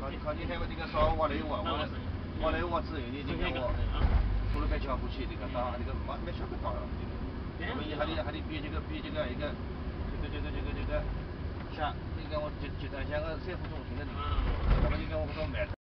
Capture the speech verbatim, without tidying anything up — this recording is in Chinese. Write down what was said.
靠靠近那个这个稍往内往往往内往之后，你你看我除了该瞧不起这个打这个没没晓得打了，因为还得还得比这个比这个一个这个这个这个这个像你看我就就在像个社区中心那里，那么你看我说买。